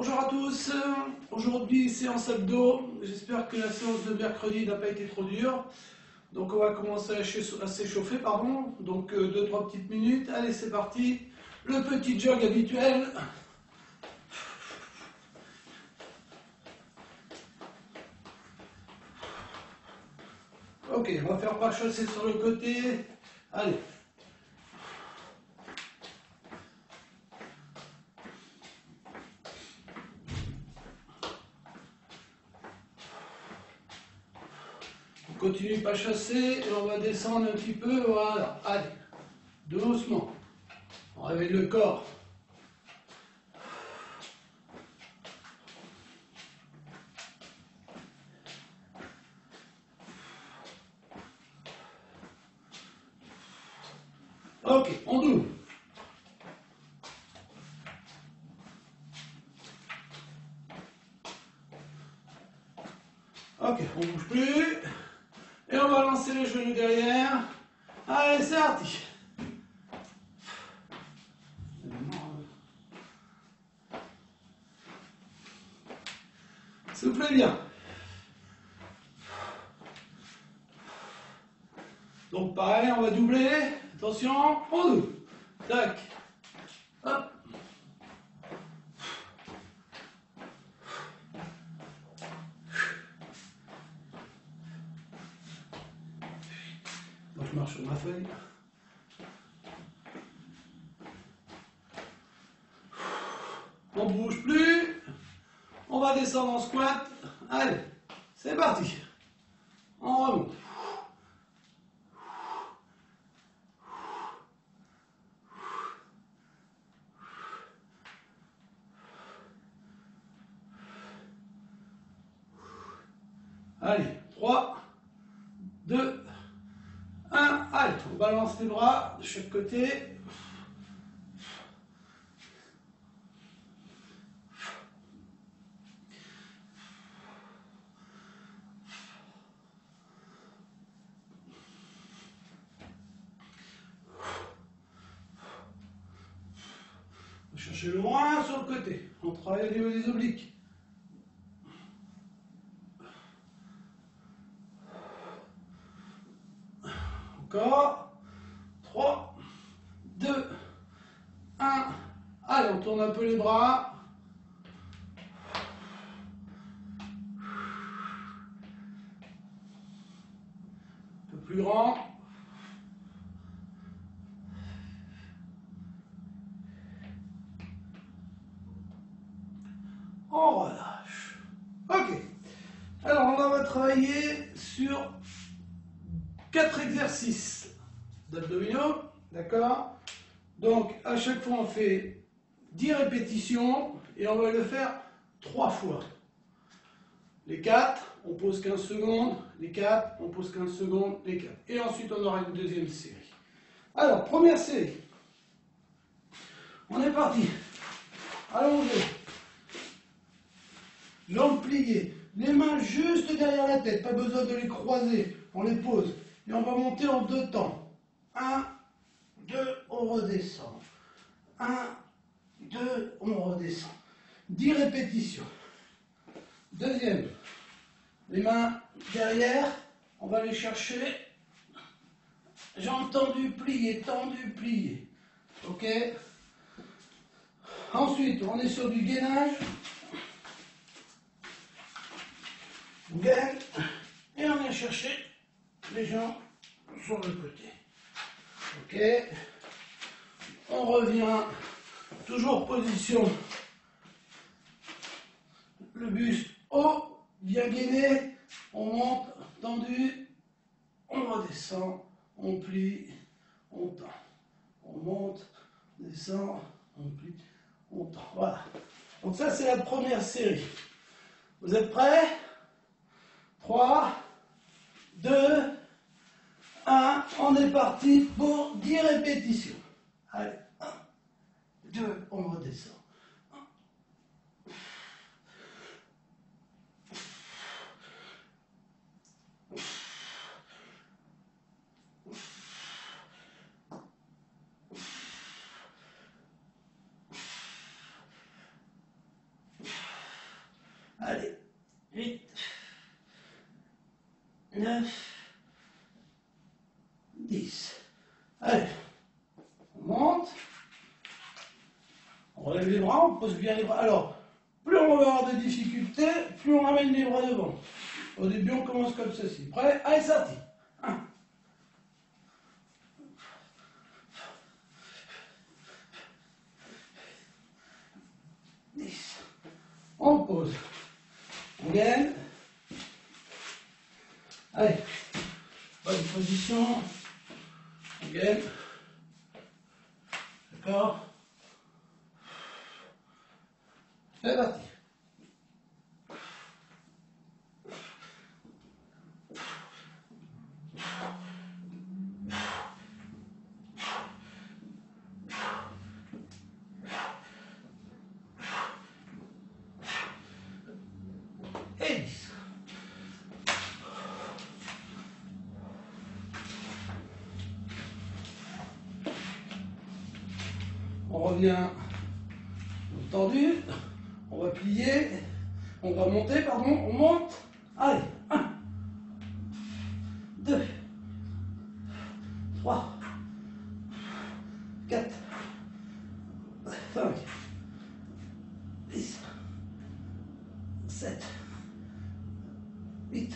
Bonjour à tous, aujourd'hui séance abdos, j'espère que la séance de mercredi n'a pas été trop dure. Donc on va commencer à s'échauffer, donc 2-3 petites minutes, allez c'est parti, le petit jog habituel. Ok, on va faire pas chasser sur le côté, allez. On continue pas chasser et on va descendre un petit peu, voilà, allez, doucement, on réveille le corps. Ok, on double. Ok, on bouge plus. Et on va lancer les genoux derrière. Allez, c'est parti. Soufflez bien. Donc pareil, on va doubler. Attention, on double. Tac. Hop. Moi je marche sur ma feuille. On ne bouge plus. On va descendre en squat. Allez, c'est parti. On remonte. Allez, 3, 2, 1. Allez, on balance les bras de chaque côté. On va chercher le loin sur le côté. On travaille au niveau des obliques. Encore. 3, 2, 1. Allez, on tourne un peu les bras. Un peu plus grand. On relâche. Ok. Alors, on va travailler sur 4 exercices d'abdominaux. D'accord? Donc, à chaque fois, on fait 10 répétitions et on va le faire 3 fois. Les 4, on pose 15 secondes. Les 4, on pose 15 secondes. Les 4. Et ensuite, on aura une deuxième série. Alors, première série. On est parti. Allongé. Jambes pliées. Les mains juste derrière la tête. Pas besoin de les croiser. On les pose. Et on va monter en 2 temps. 1, 2, on redescend. 1, 2, on redescend. 10 répétitions. Deuxième. Les mains derrière. On va les chercher. Jambes tendues, pliées, tendues, pliées. Ok? Ensuite, on est sur du gainage. On gaine. Et on vient chercher les jambes sur le côté. Ok? On revient. Toujours position. Le buste haut, bien gainé. On monte, tendu. On redescend. On plie. On tend. On monte, descend, on plie, on tend. Voilà. Donc ça, c'est la première série. Vous êtes prêts? 3, 2, 1. On est parti pour 10 répétitions. Allez, 1, 2, on redescend. 1. Allez, 8, 9, 10. Allez, on monte. On relève les bras, on pose bien les bras. Alors, plus on va avoir de difficultés, plus on ramène les bras devant. Au début, on commence comme ceci. Prêt? Allez, c'est parti. 1. On pose. On gagne. Allez. Bonne position. On gagne. D'accord. C'est parti. Et 10. On revient tendu, on va plier, on va monter, pardon, on monte. Allez, 1, 2, 3, 4, 5, 6, 7, 8.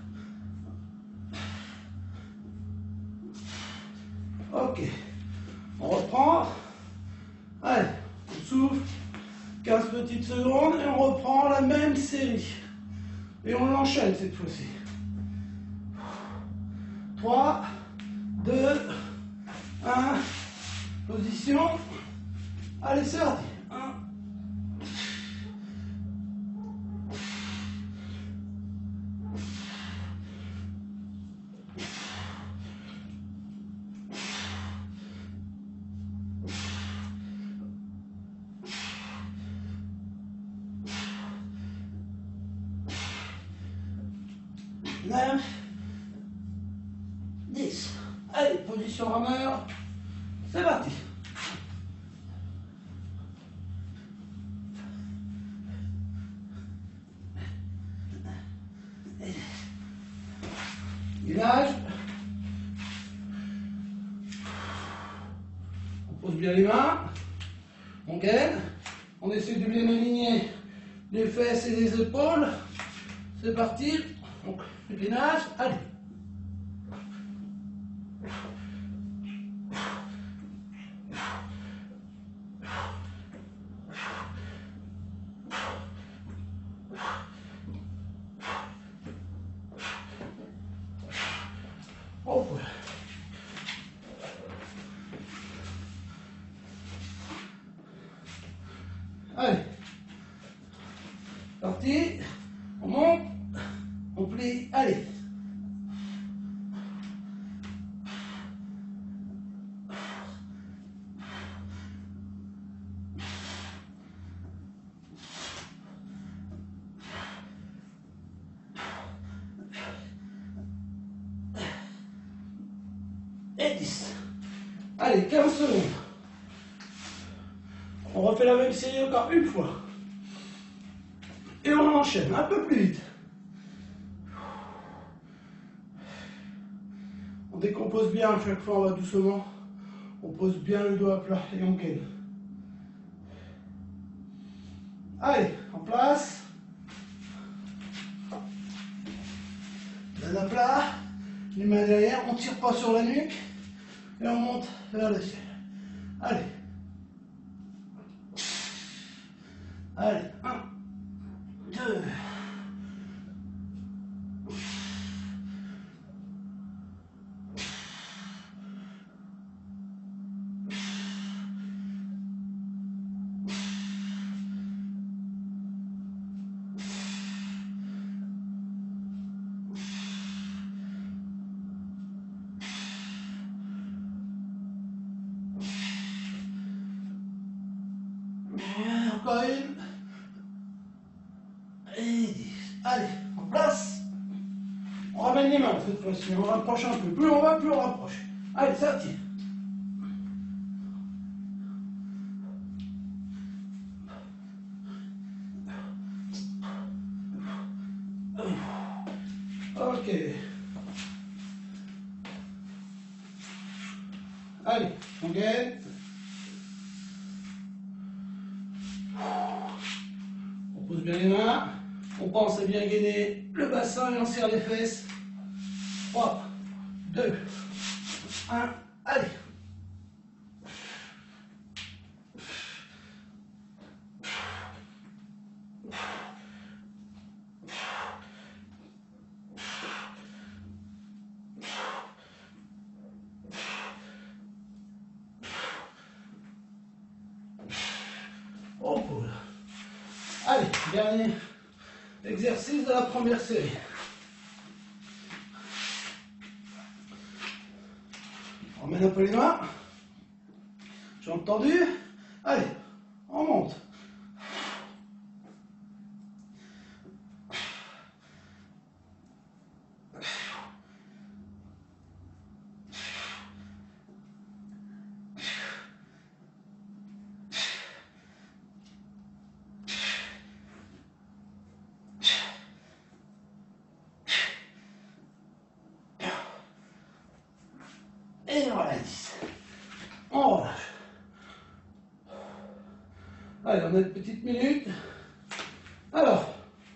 Ok, on reprend. Allez, on souffle. 15 petites secondes et on reprend la même série. Et on l'enchaîne cette fois-ci. 3, 2, 1, position. Allez, c'est parti. 1. 9, 10. Allez, position rameur. C'est parti. Gainage. On pose bien les mains. On gaine. On essaie de bien aligner les fesses et les épaules. C'est parti. Donc, le gainage. Allez. Oh. Allez. Parti. On monte. On plie. Allez. Et 10. Allez, 15 secondes. On refait la même série encore une fois. Et on enchaîne un peu plus vite. On décompose bien à chaque fois, on va doucement. On pose bien le dos à plat et on gaine. Allez, en place. La plat. Les mains derrière, on ne tire pas sur la nuque. Et on monte vers le ciel. Allez. Allez, 1, 2. Encore une. Et 10. Allez, en place. On ramène les mains cette fois-ci, on rapproche un peu. Plus on va, plus on rapproche. Allez, ça tire. Ok. Allez, on gaine. On pose bien les mains. On pense à bien gainer le bassin et on serre les fesses. 3, 2, 1, allez. On pose. Allez, dernier exercice de la première série. On ramène un peu les mains. Jambes tendues. Allez, on monte. Et on relâche. On relâche. Allez, on a une petite minute. Alors,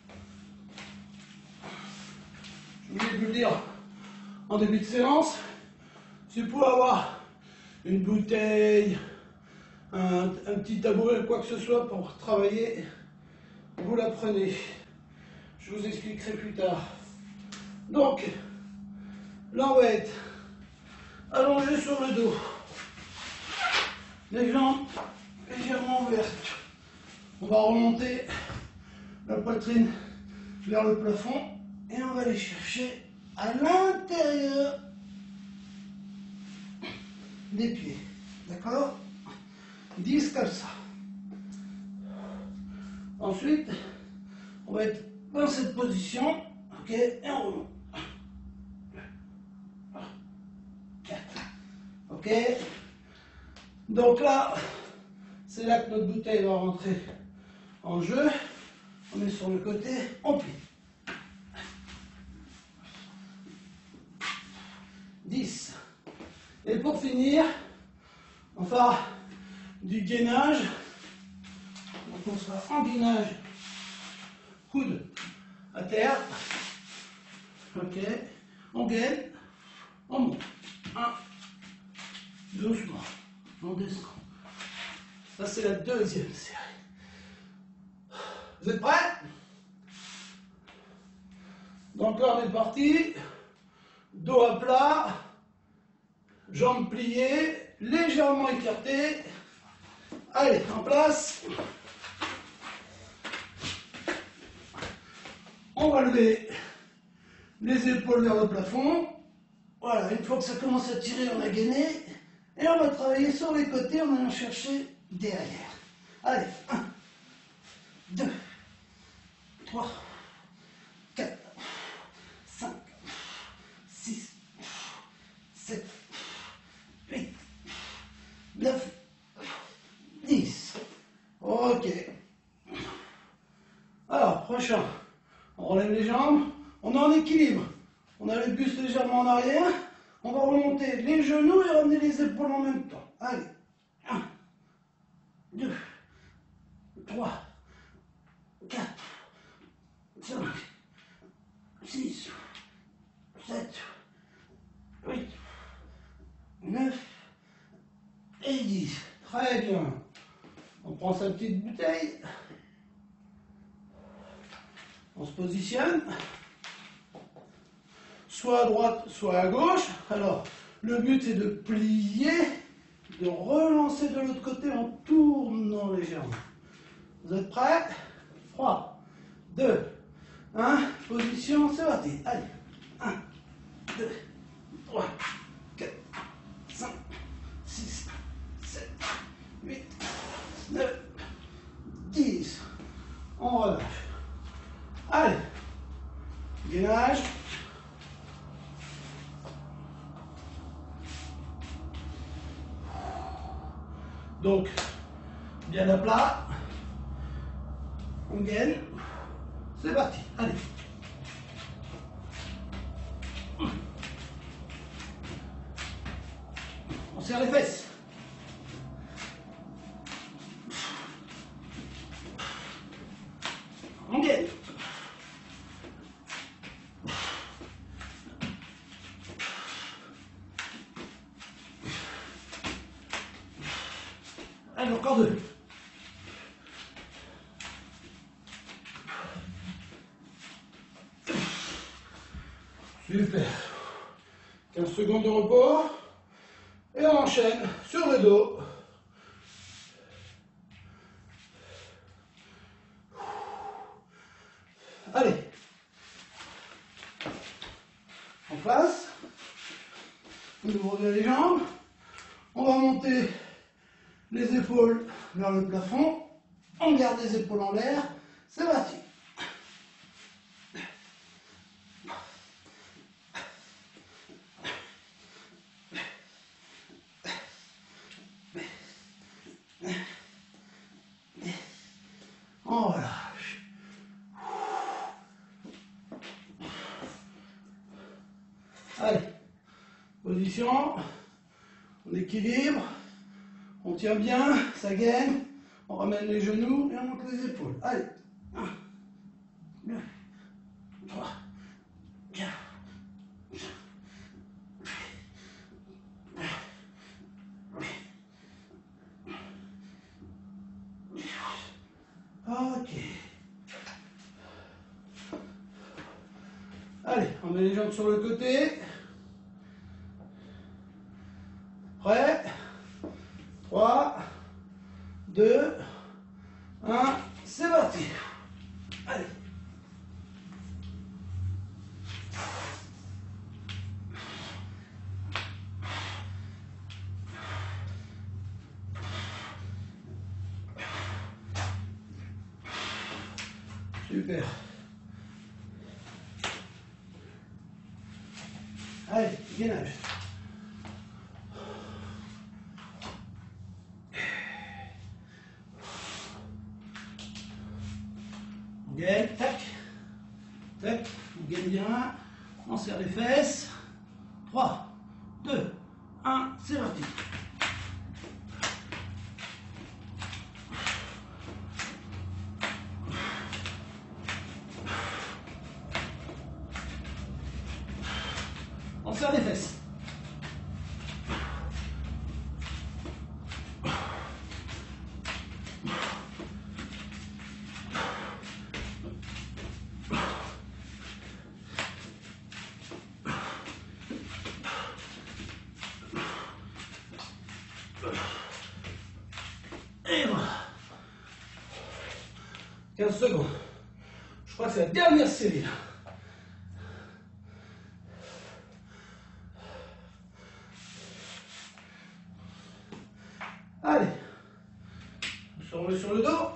je voulais vous le dire en début de séance, si vous pouvez avoir une bouteille, un petit tabouret, quoi que ce soit pour travailler, vous la prenez. Je vous expliquerai plus tard. Donc, là on va être allongé sur le dos, les jambes légèrement ouvertes. On va remonter la poitrine vers le plafond et on va aller chercher à l'intérieur des pieds. D'accord? 10 comme ça. Ensuite, on va être dans cette position. Ok? Et on remonte. 4. Ok? Donc là, c'est là que notre bouteille va rentrer en jeu. On est sur le côté, on plie. 10. Et pour finir, on fera du gainage. Donc on sera en gainage, coude à terre. Ok. On gaine, on monte. 1, doucement, on descend. Ça c'est la deuxième série. Vous êtes prêts? Donc là on est parti. Dos à plat, jambes pliées, légèrement écartées. Allez, en place. On va lever les épaules vers le plafond. Voilà, une fois que ça commence à tirer, on a gainé. Et on va travailler sur les côtés en allant chercher derrière. Allez, 1, 2, 3, 4, 5, 6, 7, 8, 9, 10. Ok. Alors, prochain. On relève les jambes. On est en équilibre. On a le buste légèrement en arrière. On va remonter les genoux et ramener les épaules en même temps. Allez. 1, 2, 3, 4, 5, 6, 7, 8, 9 et 10. Très bien. On prend sa petite bouteille. On se positionne. Soit à droite, soit à gauche. Alors, le but c'est de plier, de relancer de l'autre côté en tournant légèrement. Vous êtes prêts? 3, 2, 1, position, c'est parti. Allez, 1, 2, 3, 4, 5, 6, 7, 8, 9, 10. On relâche. Allez, gainage. Donc, bien à plat. On gaine. C'est parti. Allez. encore 2. Super. 15 secondes de repos. Et on enchaîne sur le dos. Allez. En place. On ouvre bien les jambes. On va monter les épaules vers le plafond. On garde les épaules en l'air. C'est parti. On relâche. Allez, position, on équilibre, on tient bien, ça gaine, on ramène les genoux et on monte les épaules. Allez, 1, 2, 3, 4, 5. Ok. Allez, on met les jambes sur le côté. Prêt? 3, 2, 1, c'est parti. Allez. Super. Allez, gainage. On gaine, tac, tac, on gaine bien, on serre les fesses. 3, 2, 1, c'est parti. On serre les fesses. Et voilà. 15 secondes. Je crois que c'est la dernière série. Allez. On se remet sur le dos.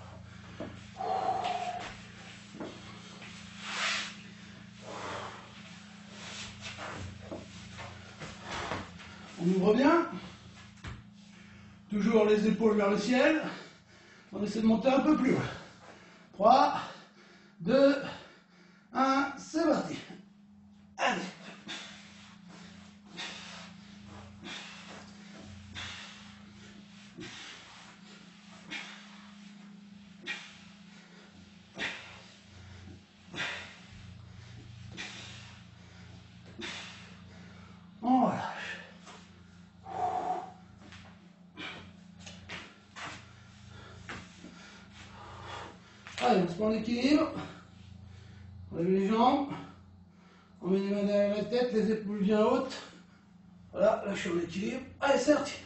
On ouvre bien. Toujours les épaules vers le ciel. On essaie de monter un peu plus loin. 3, 2, 1, c'est parti. Allez. On relâche. Allez, on se prend l'équilibre. On lève les jambes. On met les mains derrière la tête, les épaules bien hautes. Voilà, là je suis en équilibre. Allez, c'est parti.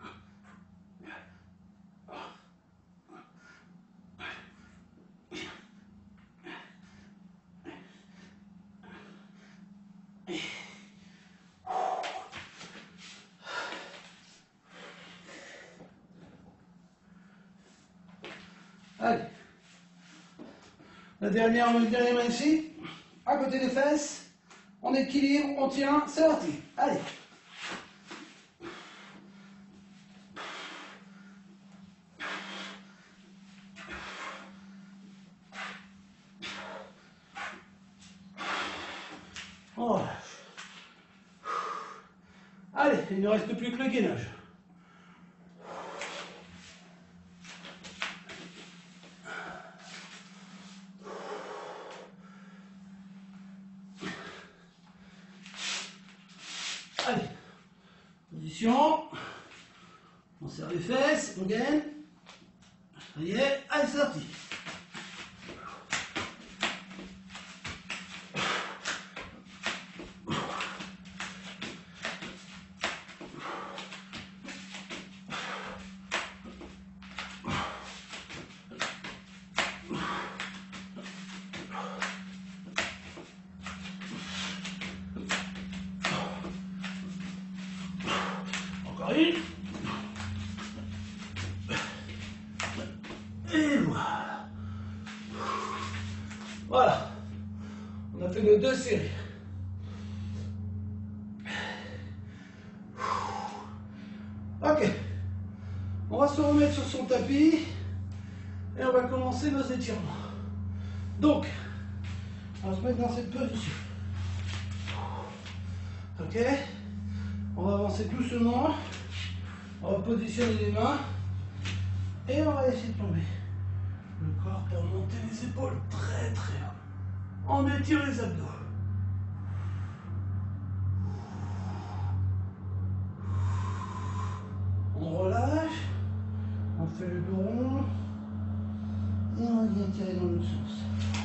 Allez. La dernière, on met bien les mains ici, à côté des fesses. On équilibre, on tient, c'est parti. Allez. On relâche. Allez, il ne reste plus que le gainage. Allez, position, on serre les fesses, on gaine. terminé. Allez, c'est parti. Encore une. Et voilà. Voilà. On a fait nos 2 séries. Ok. On va se remettre sur son tapis et on va commencer nos étirements. Donc, on va se mettre dans cette position. Ok. On va avancer doucement. On va positionner les mains et on va essayer de tomber le corps pour monter les épaules très très haut. On étire les abdos. On relâche, on fait le dos rond et on vient tirer dans l'autre sens.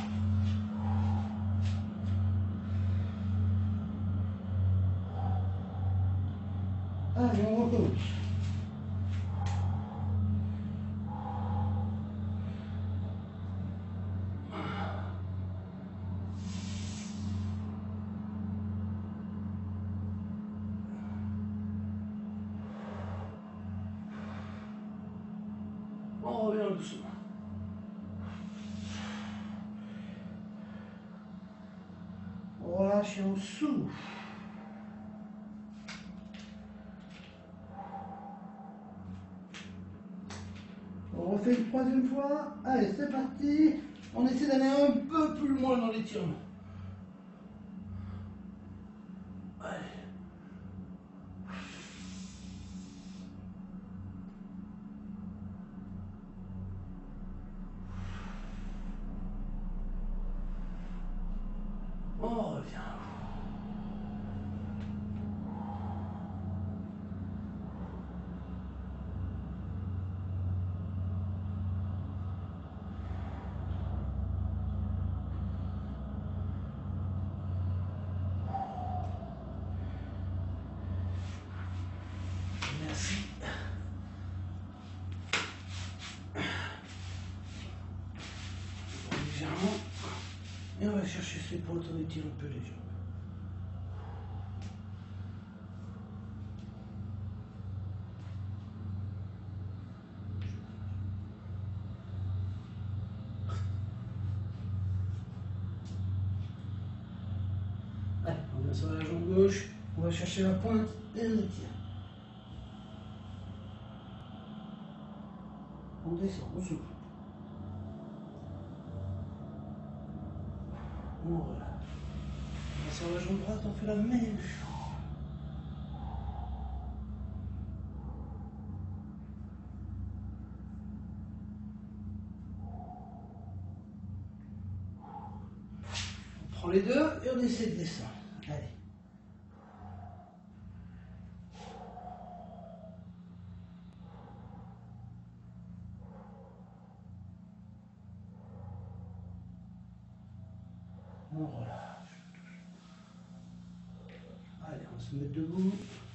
Allez, on recommence. On revient doucement. On relâche et on souffle. On refait une 3e fois. Allez, c'est parti. On essaie d'aller un peu plus loin dans l'étirement. Allez. On revient. Merci. Légèrement. Et on va chercher ses épaules, on étire un peu les jambes. Allez, on vient sur la jambe gauche, on va chercher la pointe et on étire. On descend, on souffle. On relâche. On va sur la jambe droite, on fait la même chose. On prend les deux et on essaie de descendre. Allez. On relâche. Allez, on va se mettre debout.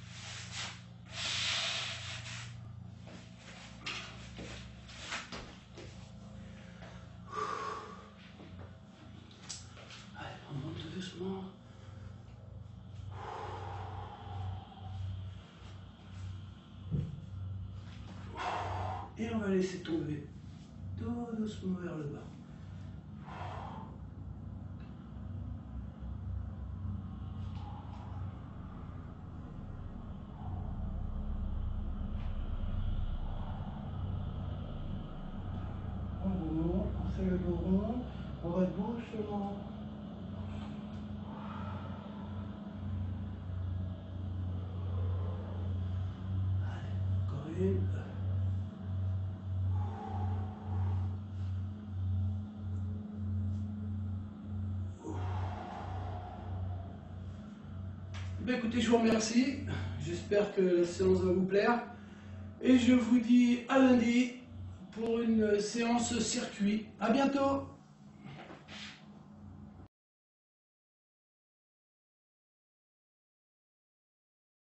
Allez, on monte doucement. Et on va laisser tomber tout doucement vers le bas. On remonte, on fait le dos rond, on va doucement. Allez, encore une. Ben écoutez, je vous remercie. J'espère que la séance va vous plaire. Et je vous dis à lundi pour une séance circuit. À bientôt!